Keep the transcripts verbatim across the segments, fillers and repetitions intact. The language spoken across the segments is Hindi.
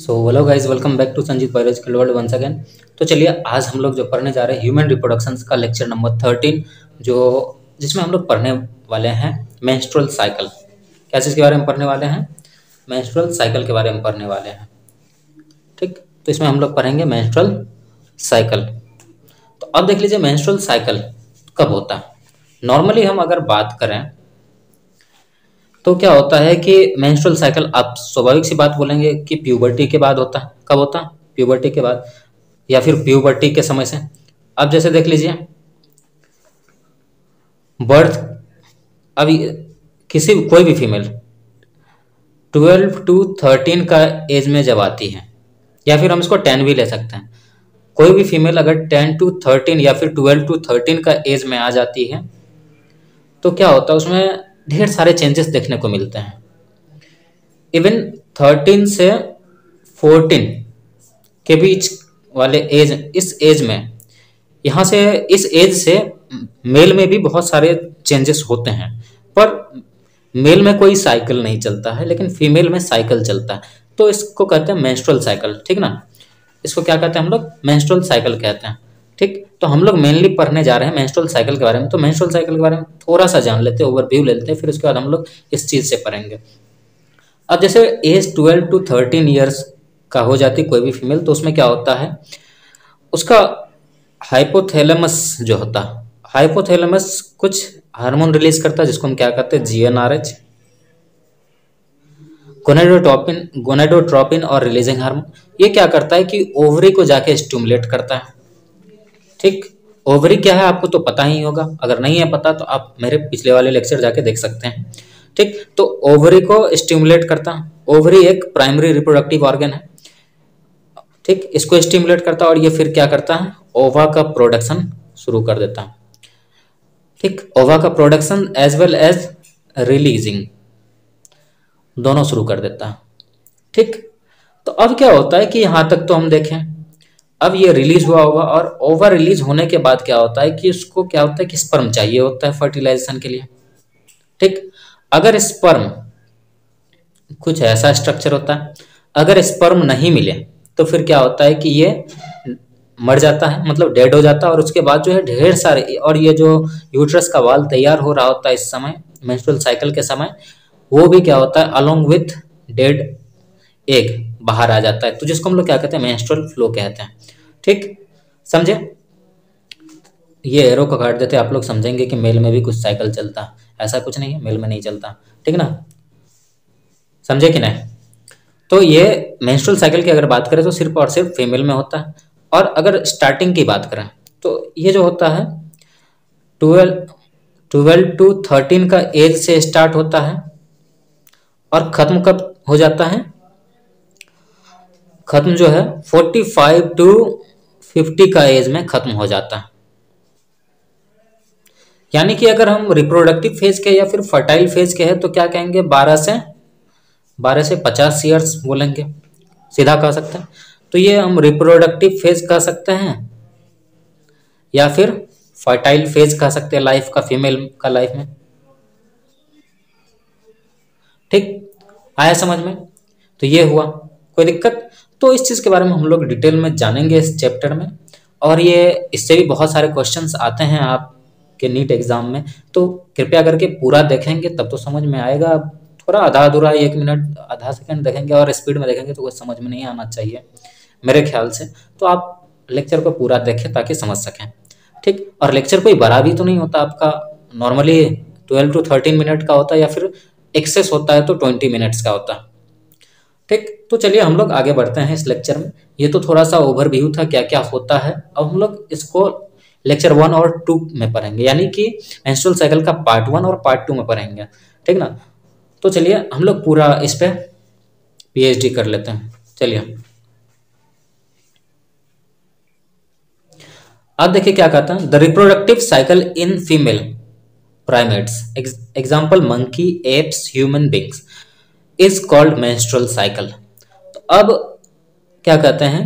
So hello guys, welcome back to Sanjeet biological world once again. तो चलिए आज हम लोग जो पढ़ने जा रहे हैं ह्यूमन रिप्रोडक्शंस का लेक्चर नंबर थर्टीन, जो जिसमें हम लोग पढ़ने वाले हैं मेंस्ट्रुअल साइकिल। क्या चीज़ के बारे में पढ़ने वाले हैं? मेंस्ट्रुअल साइकिल के बारे में पढ़ने वाले हैं। ठीक, तो इसमें हम लोग पढ़ेंगे मेंस्ट्रुअल साइकिल। तो अब देख लीजिए मेंस्ट्रुअल साइकिल कब होता है। नॉर्मली हम अगर बात करें तो क्या होता है कि मेंस्ट्रुअल साइकिल आप स्वाभाविक सी बात बोलेंगे कि प्यूबर्टी के बाद होता है। कब होता है? प्यूबर्टी के बाद या फिर प्यूबर्टी के समय से। अब जैसे देख लीजिए बर्थ, अभी किसी कोई भी फीमेल ट्वेल्व टू थर्टीन का एज में जब आती है, या फिर हम इसको टेन भी ले सकते हैं। कोई भी फीमेल अगर टेन टू थर्टीन या फिर ट्वेल्व टू थर्टीन का एज में आ जाती है तो क्या होता है, उसमें ढेर सारे चेंजेस देखने को मिलते हैं। इवन थर्टीन से फोर्टीन के बीच वाले एज, इस एज में, यहाँ से इस एज से मेल में भी बहुत सारे चेंजेस होते हैं। पर मेल में कोई साइकिल नहीं चलता है, लेकिन फीमेल में साइकिल चलता है। तो इसको कहते हैं मेंस्ट्रुअल साइकिल। ठीक ना, इसको क्या कहते हैं हम लोग? मेंस्ट्रुअल साइकिल कहते हैं। ठीक, तो हम लोग मेनली पढ़ने जा रहे हैं मेंस्ट्रुअल साइकिल के बारे में। तो मेंस्ट्रुअल साइकिल के बारे में थोड़ा सा जान लेते हैं, ओवरव्यू ले लेते हैं, फिर उसके बाद हम लोग इस चीज़ से पढ़ेंगे। अब जैसे age twelve to thirteen years का हो जाती कोई भी फीमेल, तो उसमें क्या होता है, उसका हाइपोथैलेमस जो होता है, हाइपोथैलेमस कुछ हार्मोन रिलीज करता है जिसको हम क्या कहते हैं? G N R H, gonadotropin gonadotropin और रिलीजिंग हार्मोन। ये क्या करता है कि ओवरी को जाके स्टिमुलेट करता है। ठीक, ओवरी क्या है आपको तो पता ही होगा, अगर नहीं है पता तो आप मेरे पिछले वाले लेक्चर जाके देख सकते हैं। ठीक, तो ओवरी को स्टिमुलेट करता है। ओवरी एक प्राइमरी रिप्रोडक्टिव ऑर्गन है। ठीक, इसको स्टिमुलेट करता है और ये फिर क्या करता है? ओवा का प्रोडक्शन शुरू कर देता है। ठीक, ओवा का production as well as releasing दोनों शुरू कर देता है। ठीक, तो अब क्या होता है कि यहां तक तो हम देखें, अब ये रिलीज हुआ होगा और ओवर रिलीज होने के बाद क्या होता है कि उसको क्या होता है कि स्पर्म चाहिए होता है फर्टिलाइजेशन के लिए। ठीक, अगर स्पर्म, कुछ ऐसा स्ट्रक्चर होता है, अगर स्पर्म नहीं मिले तो फिर क्या होता है कि ये मर जाता है, मतलब डेड हो जाता है। और उसके बाद जो है ढेर सारे, और ये जो यूट्रस का वाल तैयार हो रहा होता है इस समय मेंस्ट्रुअल साइकिल के समय, वो भी क्या होता है अलोंग विथ डेड एग बाहर आ जाता है। तो जिसको हम लोग क्या कहते हैं? मेंस्ट्रुअल फ्लो कहते हैं। ठीक, समझे? ये एरो को काट देते आप लोग समझेंगे कि मेल में भी कुछ साइकिल चलता है। ऐसा कुछ नहीं है, मेल में नहीं चलता। ठीक ना, समझे कि नहीं? तो ये मेंस्ट्रुअल साइकिल की अगर बात करें तो सिर्फ और सिर्फ फीमेल में होता है। और अगर स्टार्टिंग की बात करें तो ये जो होता है ट्वेल्व ट्वेल्व टू थर्टीन का एज से स्टार्ट होता है और खत्म कब हो जाता है? खत्म जो है फोर्टी फाइव टू फिफ्टी का एज में खत्म हो जाता है। यानी कि अगर हम रिप्रोडक्टिव फेज के या फिर फर्टाइल फेज के हैं तो क्या कहेंगे? बारह से बारह से पचास ईयर्स बोलेंगे, सीधा कह सकते हैं। तो ये हम रिप्रोडक्टिव फेज कह सकते हैं या फिर फर्टाइल फेज कह सकते हैं लाइफ का, फीमेल का लाइफ में। ठीक, आया समझ में? तो ये हुआ, कोई दिक्कत? तो इस चीज़ के बारे में हम लोग डिटेल में जानेंगे इस चैप्टर में। और ये इससे भी बहुत सारे क्वेश्चंस आते हैं आपके नीट एग्जाम में, तो कृपया करके पूरा देखेंगे तब तो समझ में आएगा। थोड़ा आधा अधूरा एक मिनट आधा सेकंड देखेंगे और स्पीड में देखेंगे तो कुछ समझ में नहीं आना चाहिए मेरे ख्याल से। तो आप लेक्चर को पूरा देखें ताकि समझ सकें। ठीक, और लेक्चर कोई बड़ा भी तो नहीं होता आपका, normally twelve to thirteen minute का होता है, या फिर एक्सेस होता है तो ट्वेंटी मिनट्स का होता है। ठीक, तो चलिए हम लोग आगे बढ़ते हैं इस लेक्चर में। ये तो थोड़ा सा ओवरव्यू था क्या क्या होता है। अब हम लोग इसको लेक्चर वन और टू में पढ़ेंगे, यानी कि मेंस्ट्रुअल साइकिल का पार्ट वन और पार्ट टू में पढ़ेंगे। ठीक ना, तो चलिए हम लोग पूरा इस पे पीएचडी कर लेते हैं। चलिए अब देखिए क्या कहता है, the reproductive cycle in female primates, example monkey, apes, human beings, is called menstrual cycle. तो अब क्या कहते हैं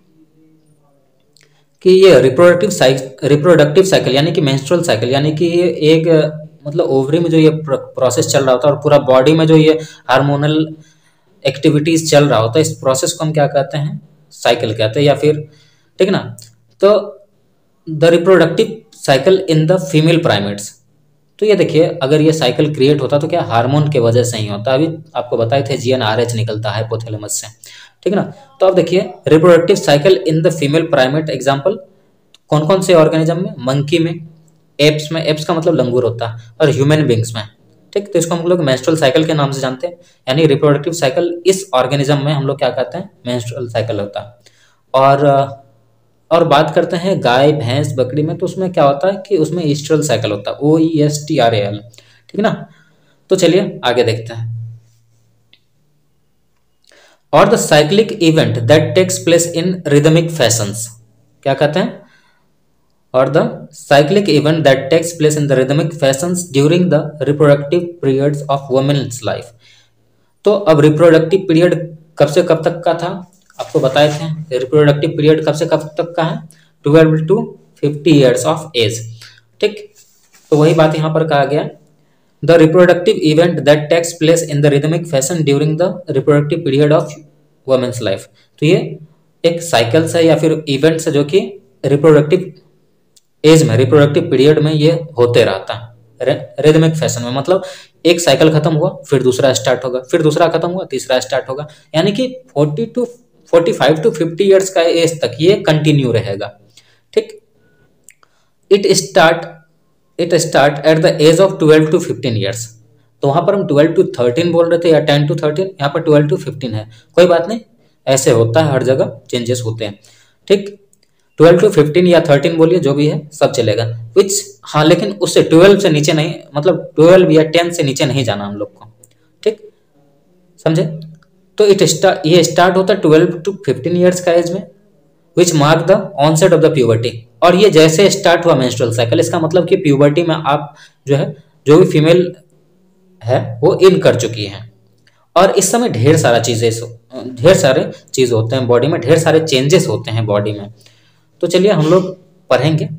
कि ये रिप्रोडक्टिव साइकिल रिप्रोडक्टिव साइकिल यानी कि मेंस्ट्रुअल साइकिल, यानी कि ये एक मतलब ओवरी में जो ये प्रोसेस चल रहा होता है और पूरा बॉडी में जो ये हार्मोनल एक्टिविटीज चल रहा होता है, इस प्रोसेस को हम क्या कहते हैं, साइकिल कहते हैं, या फिर ठीक ना। तो the reproductive cycle in the female primates, तो ये देखिए अगर ये साइकिल क्रिएट होता तो क्या हार्मोन की वजह से ही होता। अभी आपको बताए थे जी एन आर एच निकलता है हाइपोथैलेमस से, ठीक ना। तो अब देखिए reproductive cycle in the female primate, example कौन कौन से ऑर्गेनिज्म में, मंकी में, एप्स में, एप्स का मतलब लंगूर होता है, और ह्यूमन बींग्स में, ठीक। तो इसको हम लोग मेंस्ट्रुअल साइकिल के नाम से जानते हैं, यानी रिप्रोडक्टिव साइकिल इस ऑर्गेनिज्म में हम लोग क्या कहते हैं, मेंस्ट्रुअल साइकिल होता है। और और बात करते हैं गाय भैंस बकरी में, तो उसमें क्या होता है कि उसमें ईस्ट्रल साइकिल होता है, O E S T R A L, ठीक ना। तो चलिए आगे देखते हैं। और the cyclic event that takes place in rhythmic fashions, क्या कहते हैं, और the cyclic event that takes place in the rhythmic fashions during the reproductive periods of women's life. तो अब रिप्रोडक्टिव पीरियड कब से कब तक का था, आपको बताए थे रिप्रोडक्टिव पीरियड कब से कब तक का है, twelve to fifty years of age, ठीक। तो वही बात यहाँ पर कहा गया, the reproductive event that takes place in the rhythmic fashion during the reproductive period of women's life. तो ये एक साइकिल्स है या फिर इवेंट्स है जो कि रिप्रोडक्टिव एज में, रिप्रोडक्टिव पीरियड में ये होते रहता है रिदमिक फैशन में। मतलब एक साइकिल खत्म हुआ फिर दूसरा स्टार्ट होगा, फिर दूसरा खत्म हुआ तीसरा स्टार्ट होगा, यानी कि forty to forty five to fifty years का एज तक ये कंटिन्यू रहेगा, ठीक। It start it start at the age of twelve to fifteen years. तो वहां पर हम ट्वेल्व टू थर्टीन बोल रहे थे या टेन टू थर्टीन, यहाँ पर ट्वेल्व टू फिफ्टीन है, कोई बात नहीं, ऐसे होता है, हर जगह चेंजेस होते हैं, ठीक। ट्वेल्व टू फिफ्टीन या थर्टीन बोलिए, जो भी है सब चलेगा, विच हाँ, लेकिन उससे ट्वेल्व से नीचे नहीं, मतलब ट्वेल्व या टेन से नीचे नहीं जाना हम लोग को, ठीक, समझे। तो इट स्टार्ट ये स्टार्ट होता है ट्वेल्व टू फिफ्टीन ईयर्स का एज में, which mark the onset of the puberty. और ये जैसे स्टार्ट हुआ मेंस्ट्रुअल साइकिल, इसका मतलब कि प्यूबर्टी में आप जो है, जो भी फीमेल है वो इन कर चुकी है, और इस समय ढेर सारा चीजें ढेर सारे चीज होते हैं बॉडी में, ढेर सारे चेंजेस होते हैं बॉडी में। तो चलिए हम लोग पढ़ेंगे।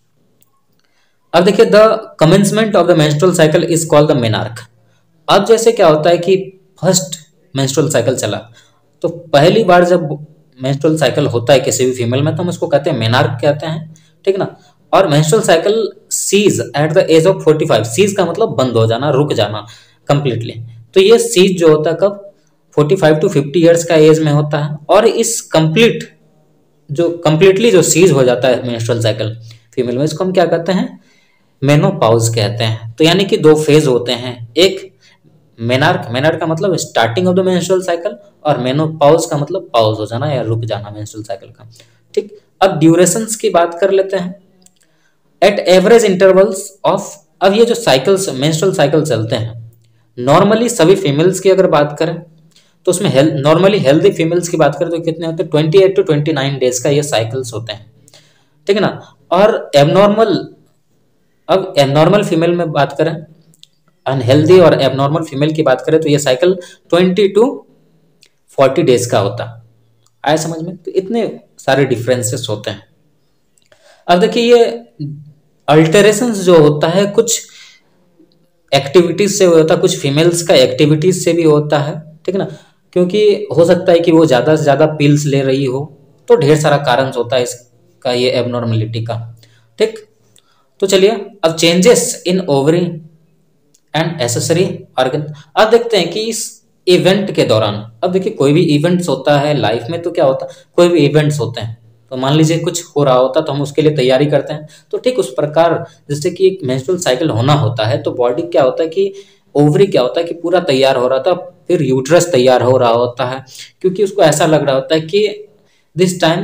अब देखिए the commencement of the menstrual cycle is called the menarche. अब जैसे क्या होता है कि फर्स्ट मेंस्ट्रुअल साइकिल चला, तो पहली बार जब मेंस्ट्रुअल साइकिल होता है किसी भी फीमेल में, तो हम इसको कहते हैं मेनार्क कहते हैं, ठीक ना। और menstrual cycle cease at the age of forty five, cease का मतलब बंद हो जाना, रुक जाना कंप्लीटली। तो ये सीज जो होता है कब, forty five to fifty years का एज में होता है। और इस कंप्लीट जो कंप्लीटली जो सीज हो जाता है मेंस्ट्रुअल साइकिल फीमेल में, इसको हम क्या कहते हैं, मेनोपॉज कहते हैं। तो यानी कि दो फेज होते हैं, एक मेनार्क, मेनार्क का मतलब starting of the menstrual cycle, और मेनोपॉज का मतलब पॉज हो जाना या रुक जाना मेंस्ट्रुअल साइकिल का, ठीक। अब ड्यूरेशंस की बात कर लेते हैं। एट एवरेज इंटरवल्स ऑफ, अब ये जो साइकिल्स मेंस्ट्रुअल साइकिल चलते हैं, नॉर्मली सभी फीमेल्स की अगर बात करें तो उसमें हेल्थ नॉर्मली हेल्दी फीमेल्स की बात करें तो कितने होते हैं, twenty eight to twenty nine days का ये साइकिल्स होते हैं, ठीक है ना। और एबनॉर्मल, अब एबनॉर्मल फीमेल में बात करें, अनहेल्दी और एबनॉर्मल फीमेल की बात करें, तो ये cycle twenty to forty days का होता है, आया समझ में। तो इतने सारे डिफरेंसेस होते हैं। अब देखिए ये अल्टरेशंस जो होता है कुछ एक्टिविटीज से होता है, कुछ फीमेल्स का एक्टिविटीज से भी होता है, ठीक है ना। क्योंकि हो सकता है कि वो ज्यादा से ज्यादा पिल्स ले रही हो, तो ढेर सारा कारण होता है इसका, ये एबनॉर्मेलिटी का, ठीक। तो चलिए अब changes in ovary and accessory organ. अब देखते हैं कि इस इवेंट के दौरान, अब देखिए कोई भी इवेंट्स होता है लाइफ में, तो क्या होता है, कोई भी इवेंट्स होते हैं, तो मान लीजिए कुछ हो रहा होता तो हम उसके लिए तैयारी करते हैं। तो ठीक उस प्रकार जैसे कि एक मेंस्ट्रुअल साइकिल होना होता है, तो बॉडी क्या होता है कि ओवरी क्या होता है कि पूरा तैयार हो रहा था, फिर यूट्रस तैयार हो रहा होता है, क्योंकि उसको ऐसा लग रहा होता है कि this time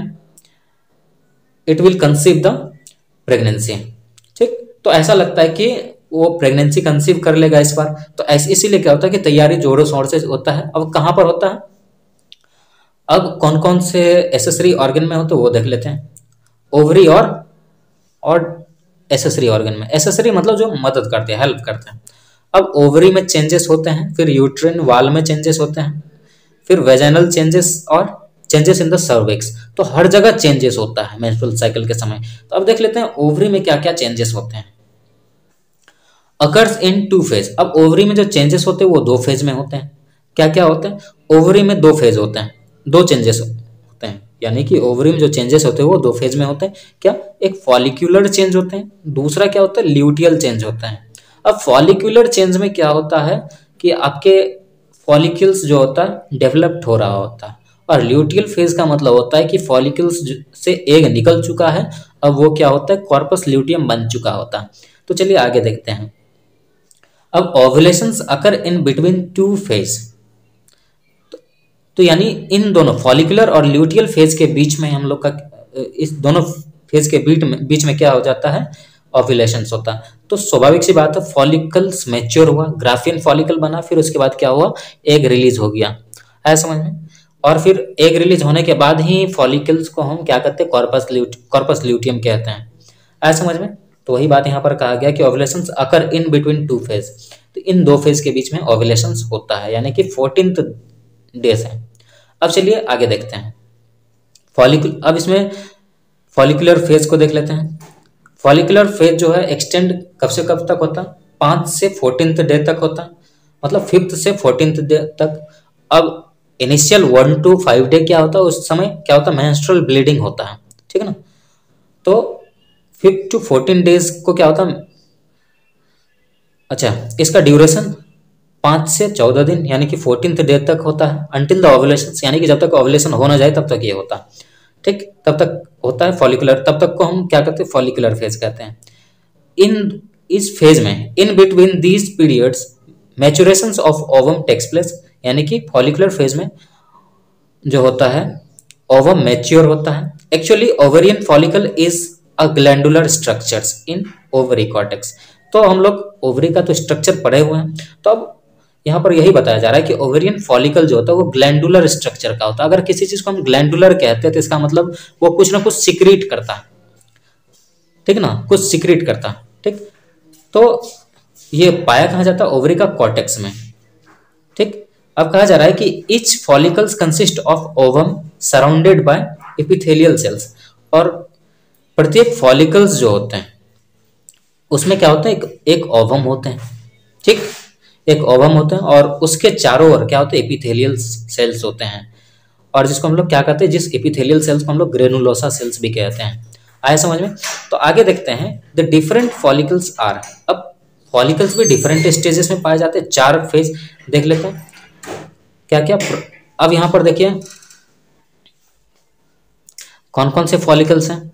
it will conceive the pregnancy, ठीक। तो ऐसा लगता है कि वो प्रेगनेंसी कंसीव कर लेगा इस बार, तो ऐसे इसीलिए क्या होता है कि तैयारी जोरों शोर से होता है। अब कहाँ पर होता है, अब कौन कौन से एसेसरी ऑर्गन में हो तो वो देख लेते हैं। ओवरी और और एसेसरी ऑर्गन में, एसेसरी मतलब जो मदद करते हैं, हेल्प करते हैं। अब ओवरी में चेंजेस होते हैं, फिर यूट्रिन वाल में चेंजेस होते हैं, फिर वेजाइनल चेंजेस और चेंजेस इन द सर्विक्स। तो हर जगह चेंजेस होता है मेंस्ट्रुअल साइकिल के समय। तो अब देख लेते हैं ओवरी में क्या क्या चेंजेस होते हैं। अकर्स इन टू फेज, अब ओवरी में जो चेंजेस होते हैं वो दो फेज में होते हैं। क्या क्या होते हैं, ओवरी में दो फेज होते हैं, दो चेंजेस होते हैं, यानी कि ओवरी में जो चेंजेस होते हैं वो दो फेज में होते हैं। क्या? एक फॉलिक्यूलर चेंज होते हैं, दूसरा क्या होता है, ल्यूटियल चेंज होता है। अब फॉलिक्यूलर चेंज में क्या होता है कि आपके फॉलिक्यूल्स जो होता है डेवलप्ड हो रहा होता है, और ल्यूटियल फेज का मतलब होता है कि फॉलिक्यूल्स से एग निकल चुका है, अब वो क्या होता है, कॉर्पस ल्यूटियम बन चुका होता है। तो चलिए आगे देखते हैं। अब ovulations occur in between two phase, तो यानी इन दोनों फॉलिकुलर और ल्यूटियल फेज के बीच में हम लोग का, इस दोनों फेज के बीच में बीच में क्या हो जाता है, ओव्यूलेशंस होता है। तो स्वाभाविक सी बात है, फॉलिकल्स मैच्योर हुआ, ग्राफियन फॉलिकल बना, फिर उसके बाद क्या हुआ, एग रिलीज हो गया, है समझ में। और फिर एग रिलीज होने के बाद ही फॉलिकल्स को हम क्या कहते हैं, कॉर्पस ल्यूट कॉर्पस ल्यूटियम कहते हैं, है समझ में। तो वही बात यहाँ पर कहा गया कि ovulations occur in between two phase, तो इन दो फेज के बीच में ओव्यूलेशंस होता है, यानी कि फोर्टीन्थ डेज है। अब चलिए आगे देखते हैं फॉलिकुल अब इसमें फॉलिकुलर फेज को देख लेते हैं। फॉलिकुलर फेज जो है एक्सटेंड कब से कब तक होता है, पाँच से फोर्टीन्थ डे तक होता है, मतलब फिफ्थ से फोर्टीन्थ डे तक। अब initial one to five day क्या होता है, उस समय क्या होता है, मेंस्ट्रुअल ब्लीडिंग होता है, ठीक है ना। तो फिफ्थ टू फोर्टीन डेज को क्या होता है, अच्छा इसका ड्यूरेशन पाँच से चौदह दिन यानी कि फोर्टीन्थ डे तक होता है, अंटिल द ओव्यूलेशन, यानी कि जब तक ओव्यूलेशन हो ना जाए तब तक ये होता है, ठीक, तब तक होता है फॉलिकुलर, तब तक को हम क्या कहते हैं, फॉलिकुलर फेज कहते हैं। इन इस फेज में in between these periods maturations of ovum takes place, यानी कि फॉलिकुलर फेज में जो होता है ओवम मैच्योर होता है। Actually ovarian follicle is a glandular structures in ovary cortex. तो हम लोग ओवरी का तो स्ट्रक्चर पढ़े हुए हैं, तो अब यहाँ पर यही बताया जा रहा है कि ओवेरियन फॉलिकल जो होता है वो ग्लैंडुलर स्ट्रक्चर का होता है। अगर किसी चीज को हम ग्लैंडुलर कहते हैं तो इसका मतलब वो कुछ ना कुछ सिक्रीट करता है, ठीक ना, कुछ सिक्रीट करता है, ठीक। तो ये पाया कहाँ जाता है, ओवरी का कॉर्टेक्स में, ठीक। अब कहा जा रहा है कि each follicles consist of ovum surrounded by epithelial cells, और प्रत्येक फॉलिकल्स जो होते हैं उसमें क्या होता है, एक, एक ओवम होते हैं, ठीक, एक ओवम होता है, और उसके चारों ओर क्या होते हैं, एपिथेलियल सेल्स होते हैं, और जिसको हम लोग क्या कहते हैं, जिस एपिथेलियल सेल्स को हम लोग ग्रेनुलोसा सेल्स भी कहते हैं। आए समझ में। तो आगे देखते हैं द डिफरेंट फॉलिकल्स आर। अब फॉलिकल्स भी डिफरेंट स्टेजेस में पाए जाते हैं, चार फेज देख लेते हैं क्या क्या। अब यहां पर देखिए कौन कौन से फॉलिकल्स हैं,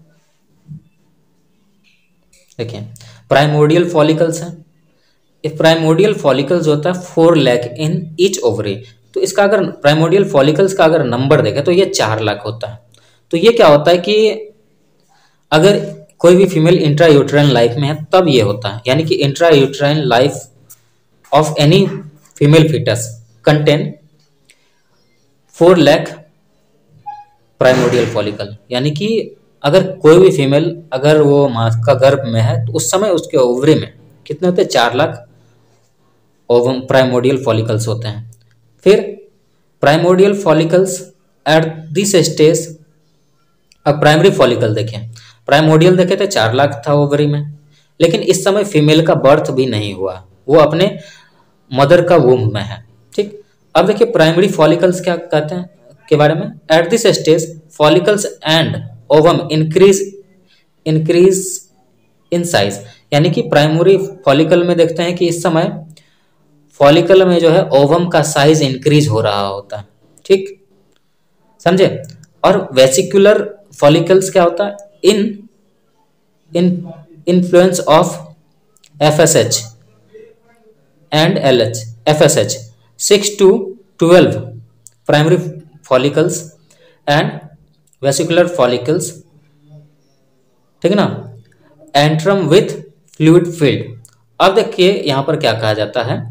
देखिए प्राइमोर्डियल फॉलिकल्स हैं। इफ प्राइमोर्डियल फॉलिकल्स होता है four lakh in each ovary, तो इसका अगर प्राइमोर्डियल फॉलिकल्स का अगर नंबर देखें तो ये चार लाख होता है। तो ये क्या होता है कि अगर कोई भी फीमेल इंट्रा यूट्राइन लाइफ में है तब ये होता है, यानी कि intrauterine life of any female foetus contain four lakh primordial follicle, यानी कि अगर कोई भी फीमेल अगर वो माँ का गर्भ में है तो उस समय उसके ओवरी में कितने होते हैं, चार लाख ओवम प्राइमोर्डियल फॉलिकल्स होते हैं। फिर primordial follicles at this stage, अब प्राइमरी फॉलिकल देखें, प्राइमोर्डियल देखे तो चार लाख था ओवरी में, लेकिन इस समय फीमेल का बर्थ भी नहीं हुआ, वो अपने मदर का वूम्ब में है, ठीक। अब देखिए प्राइमरी फॉलिकल्स क्या कहते हैं के बारे में, at this stage follicles and ovum increase increase in size, यानी कि प्राइमरी फॉलिकल में देखते हैं कि इस समय फॉलिकल में जो है ओवम का साइज इंक्रीज हो रहा होता है, ठीक, समझे। और वेसिकुलर फॉलिकल्स क्या होता है, in in influence of FSH and LH, FSH six to twelve primary follicles and vesicular follicles, ठीक है ना, एंट्रम विथ फ्लूइड फील्ड। अब देखिए यहां पर क्या कहा जाता है,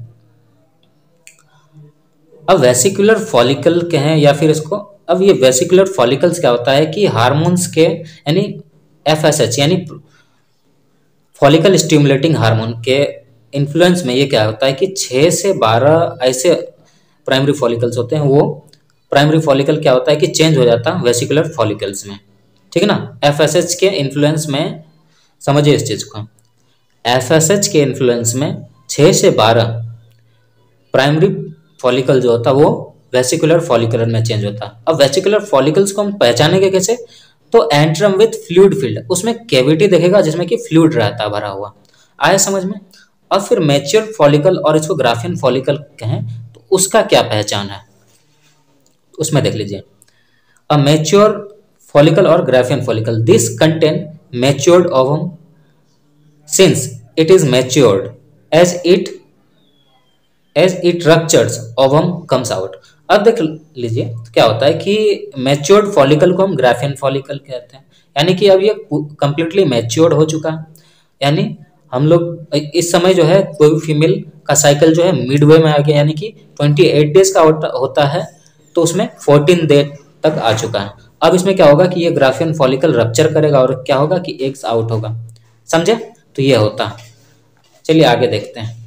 अब वेसिकुलर फॉलिकल कहें या फिर इसको, अब ये वेसिकुलर फॉलिकल्स क्या होता है कि हार्मोन्स के यानी एफएसएच यानी फॉलिकल स्टिमुलेटिंग हार्मोन के इन्फ्लुएंस में ये क्या होता है कि छह से बारह ऐसे प्राइमरी फॉलिकल्स होते हैं, वो प्राइमरी फॉलिकल क्या होता है कि चेंज हो जाता है वेसिकुलर फॉलिकल्स में, ठीक है ना। एफएसएच के इन्फ्लुएंस में समझिए इस चीज को, एफएसएच के इन्फ्लुएंस में छह से बारह प्राइमरी फॉलिकल जो होता है वो वेसिकुलर फॉलिकुलर में चेंज होता है। अब वेसिकुलर फॉलिकल्स को हम पहचानेंगे कैसे? तो एंट्रम विथ फ्लूइड फील्ड, उसमें कैविटी देखेगा जिसमें कि फ्लूइड रहता है भरा हुआ। आया समझ में? अब फिर मैच्योर फॉलिकल और इसको ग्राफियन फॉलिकल कहें तो उसका क्या पहचान है, उसमें देख लीजिए। अ मैच्योर फॉलिकल और Graafian follicle, this contain matured ovum since it is matured as it as it ruptures ovum comes out. अब देख लीजिए क्या होता है कि मैच्योर्ड फॉलिकल को हम ग्राफियन फॉलिकल कहते हैं, यानी कि अब ये कंप्लीटली मैच्योर्ड हो चुका है। यानी हम लोग इस समय जो है कोई भी फीमेल का साइकिल जो है मिडवे में आ गया, यानी कि अट्ठाईस डेज का होता है तो उसमें चौदह डे तक आ चुका है। अब इसमें क्या होगा कि ये ग्राफियन फॉलिकल रप्चर करेगा और क्या होगा कि एग्स आउट होगा। समझे? तो ये होता है। चलिए आगे देखते हैं।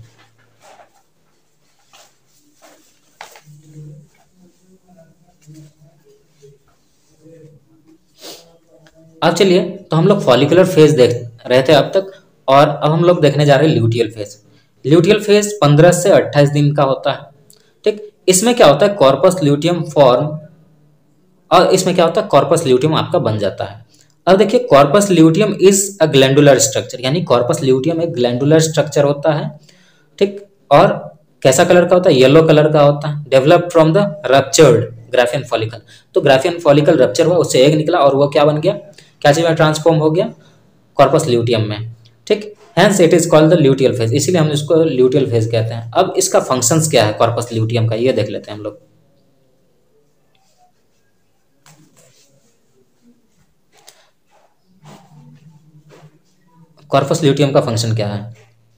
अब चलिए, तो हम लोग फॉलिकुलर फेज देख रहे थे अब तक, और अब हम लोग देखने जा रहे हैं ल्यूटियल फेज। ल्यूटियल फेज पंद्रह से अट्ठाईस दिन का होता है। ठीक, इसमें क्या होता है, कॉर्पस ल्यूटियम फॉर्म, और इसमें क्या होता है, कॉर्पस ल्यूटियम आपका बन जाता है। अब देखिए, corpus luteum is a glandular structure, यानी कॉर्पस ल्यूटियम एक ग्लैंडुलर स्ट्रक्चर होता है। ठीक, और कैसा कलर का होता है, येलो कलर का होता है। Develop from the ruptured Graafian follicle, तो ग्राफियन फॉलिकल रप्चर हुआ, उससे एग निकला और वो क्या बन गया, क्या चीज में ट्रांसफॉर्म हो गया, कॉर्पस ल्यूटियम में। ठीक, hence it is called the luteal phase, इसीलिए हम इसको ल्यूटियल फेज कहते हैं। अब इसका फंक्शंस क्या है कॉर्पस ल्यूटियम का, ये देख लेते हैं हम लोग। कॉर्पस ल्यूटियम का फंक्शन क्या है,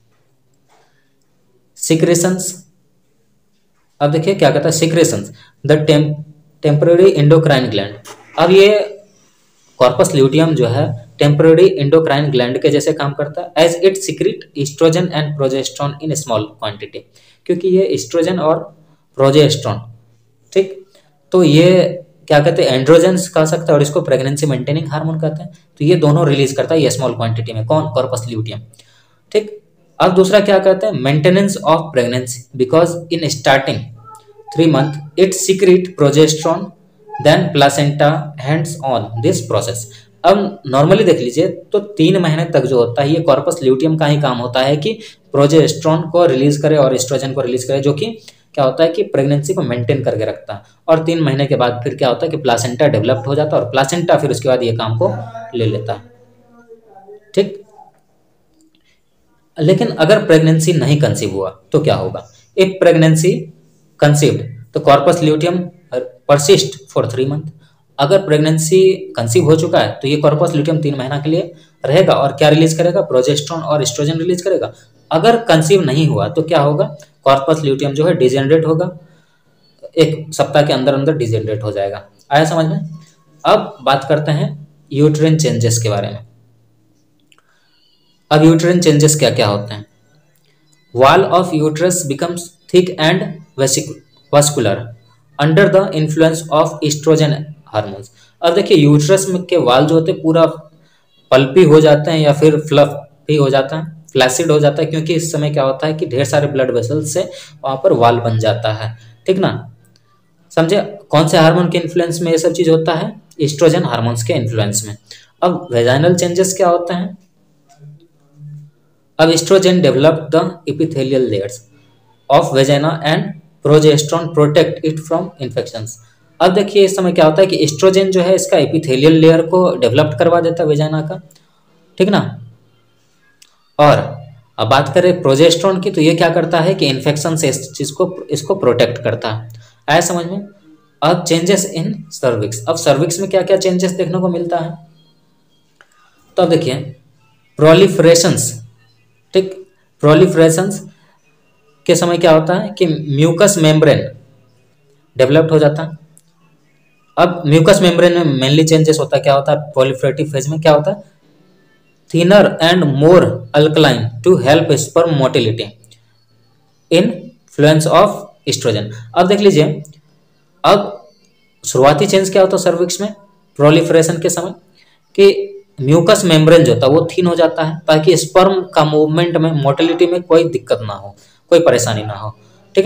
सिक्रेशंस। अब देखिए क्या कहता है, secretions the temporary endocrine gland. अब ये कॉर्पस ल्यूटियम जो है टेम्पररी एंडोक्राइन ग्लैंड के जैसे काम करता है, as it secrete oestrogen and progesterone in small quantity, क्योंकि ये एस्ट्रोजन और प्रोजेस्टेरोन, ठीक, तो ये क्या कहते हैं, एंड्रोजेंस कह सकते हैं और इसको प्रेगनेंसी मेंटेनिंग हार्मोन कहते हैं। तो ये दोनों रिलीज करता है ये स्मॉल क्वांटिटी में, कौन, कॉर्पस ल्यूटियम। ठीक, अब दूसरा क्या कहते हैं, maintenance of pregnancy, because in starting three month it secrete progesterone then placenta hands on this process. अब नॉर्मली देख लीजिए तो तीन महीने तक जो होता है ये कॉर्पस ल्यूटियम का ही काम होता है कि प्रोजेस्टेरोन को रिलीज करे और एस्ट्रोजन को रिलीज करे, जो कि क्या होता है कि प्रेगनेंसी को मेंटेन करके रखता है। और तीन महीने के बाद फिर क्या होता है कि प्लासेंटा डेवलप्ड हो जाता है और प्लासेंटा फिर उसके बाद ये काम को ले लेता है। ठीक, लेकिन अगर प्रेगनेंसी नहीं कंसीव हुआ तो क्या होगा, इफ प्रेगनेंसी कंसीव्ड तो corpus luteum persist for three month. अगर प्रेगनेंसी कंसीव हो चुका है तो ये कॉर्पस ल्यूटियम तीन महीना के लिए रहेगा और क्या रिलीज करेगा, प्रोजेस्टेरोन और एस्ट्रोजन रिलीज करेगा। अगर कंसीव नहीं हुआ तो क्या होगा, कॉर्पस ल्यूटियम जो है डिजेनरेट होगा, एक सप्ताह के अंदर अंदर डिजेनरेट हो जाएगा। आया समझ में? अब बात करते हैं यूट्रिन चेंजेस के बारे में। अब यूट्रिन चेंजेस क्या क्या होते हैं, wall of uterus becomes thick and vesicular under the influence of oestrogen hormones. अब देखिए यूट्रस में के वाल जो होते हैं पूरा पल्पी हो जाते हैं या फिर फ्लफी हो जाता है, फ्लैसिड हो जाता है, क्योंकि इस समय क्या होता है कि ढेर सारे ब्लड वेसल्स से वहां पर वाल बन जाता है। ठीक ना, समझे? कौन से हार्मोन के इन्फ्लुएंस में ये सब चीज होता है, एस्ट्रोजन हार्मोन्स के इन्फ्लुएंस में। अब वेजाइनल चेंजेस क्या होते हैं, अब oestrogen develop the epithelial layers of vagina and progesterone protect it from infections. अब देखिए इस समय क्या होता है कि एस्ट्रोजन जो है इसका एपिथेलियल लेयर को डेवलप करवा देता है वेजाइना का, ठीक ना। और अब बात करें प्रोजेस्टेरोन की, तो ये क्या करता है कि इन्फेक्शन से इस चीज को इसको प्रोटेक्ट करता है। आया समझ में? अब चेंजेस इन सर्विक्स, अब सर्विक्स में क्या क्या चेंजेस देखने को मिलता है, तो अब देखिए प्रोलिफरेशंस, ठीक, प्रोलिफरेशंस के समय क्या होता है कि म्यूकस मेम्ब्रेन डेवलप्ड हो जाता है। अब म्यूकस मेम्ब्रेन में मेनली चेंजेस होता है, क्या होता है प्रोलिफरेटिव फेज में क्या होता है, thinner and more alkaline to help sperm motility influence of oestrogen. अब देख लीजिए, अब शुरुआती चेंज क्या होता है सर्विक्स में प्रोलिफरेशन के समय कि म्यूकस मेम्ब्रेन जो होता है वो थिन हो जाता है ताकि स्पर्म का मूवमेंट में मोटिलिटी में कोई दिक्कत ना हो, कोई परेशानी ना हो, ठीक ना।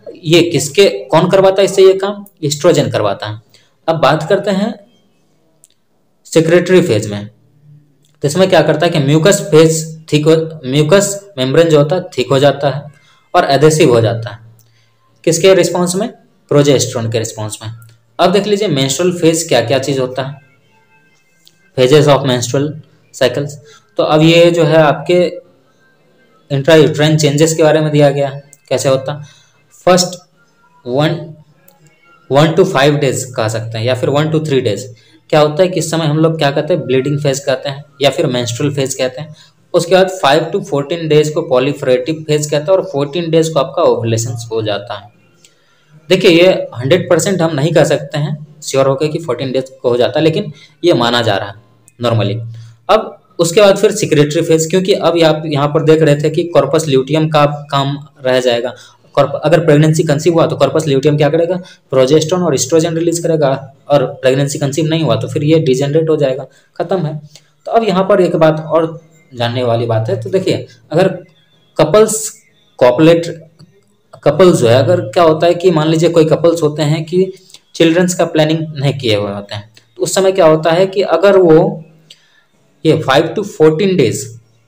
ये किसके कौन करवाता है इससे ये काम? एस्ट्रोजन करवाता है। अब बात करते हैं सेक्रेटरी फेज में, तो इसमें क्या करता है कि म्यूकस फेज थिक हो, म्यूकस मेम्ब्रेन जो होता है थिक हो जाता है और एडेसिव हो जाता है। किसके रिस्पॉन्स में? प्रोजेस्टेरोन के रिस्पॉन्स में। अब देख लीजिए मेंस्ट्रुअल फेज क्या क्या चीज होता है, फेजेस ऑफ मेंस्ट्रुअल साइकिल्स। तो अब ये जो है आपके इंट्रायूट्राइन चेंजेस के बारे में दिया गया है, कैसे होता है। First one one to five days कह सकते हैं या फिर वन टू थ्री डेज क्या होता है कि इस समय हम लोग क्या कहते हैं? ब्लीडिंग फेज कहते हैं या फिर मेंस्ट्रुअल फेज कहते हैं। उसके बाद फाइव टू फोर्टीन डेज को पॉलीफ्रेटिव फेज कहते हैं और फोर्टीन डेज को आपका ओवुलेशन हो जाता है। देखिए ये हंड्रेड परसेंट हम नहीं कह सकते हैं श्योर होकर कि फोर्टीन डेज को हो जाता है, लेकिन ये माना जा रहा है नॉर्मली। अब उसके बाद फिर सिक्रेटरी फेज, क्योंकि अब आप यहाँ पर देख रहे थे कि कॉर्पस ल्यूटियम का काम रह जाएगा। अगर प्रेगनेंसी कंसीव हुआ तो कॉर्पस ल्यूटियम क्या करेगा? प्रोजेस्टेरोन और एस्ट्रोजन रिलीज करेगा, और प्रेगनेंसी कंसीव नहीं हुआ तो फिर ये डिजेनरेट हो जाएगा, खत्म है। तो अब यहाँ पर एक बात और जानने वाली बात है। तो देखिए अगर कपल्स कॉपलेट कपल्स जो है, अगर क्या होता है कि मान लीजिए कोई कपल्स होते हैं कि चिल्ड्रंस का प्लानिंग नहीं किए हुए होते हैं, तो उस समय क्या होता है कि अगर वो ये फाइव टू फोर्टीन डेज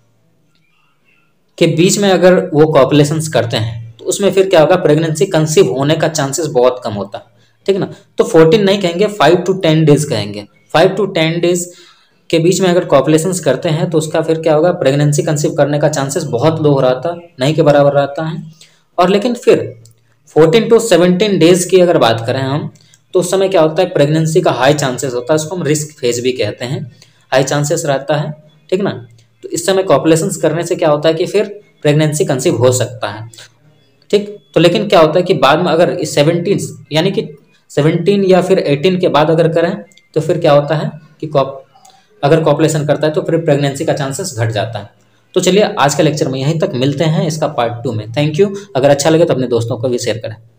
के बीच में अगर वो कॉपुलेशंस करते हैं तो उसमें फिर क्या होगा? प्रेगनेंसी कंसीव होने का चांसेस बहुत कम होता है, ठीक ना। तो फोर्टीन नहीं कहेंगे, फाइव टू टेन डेज कहेंगे। फाइव टू टेन डेज के बीच में अगर कॉपुलेशंस करते हैं तो उसका फिर क्या होगा? प्रेगनेंसी कंसीव करने का चांसेस बहुत लो हो रहता, नहीं के बराबर रहता है। और लेकिन फिर फोर्टीन टू सेवनटीन डेज की अगर बात करें हम, तो उस समय क्या होता है? प्रेगनेंसी का हाई चांसेस होता है, उसको हम रिस्क फेज भी कहते हैं, हाई चांसेस रहता है, ठीक ना। तो इस समय कॉपुलेशंस करने से क्या होता है कि फिर प्रेगनेंसी कंसीव हो सकता है, ठीक। तो लेकिन क्या होता है कि बाद में अगर सेवनटीन यानी कि सेवनटीन या फिर एटीन के बाद अगर करें तो फिर क्या होता है कि कॉप अगर कॉपुलेशन करता है तो फिर प्रेगनेंसी का चांसेस घट जाता है। तो चलिए आज के लेक्चर में यहीं तक, मिलते हैं इसका पार्ट टू में। Thank you. अगर अच्छा लगे तो अपने दोस्तों को भी शेयर करें।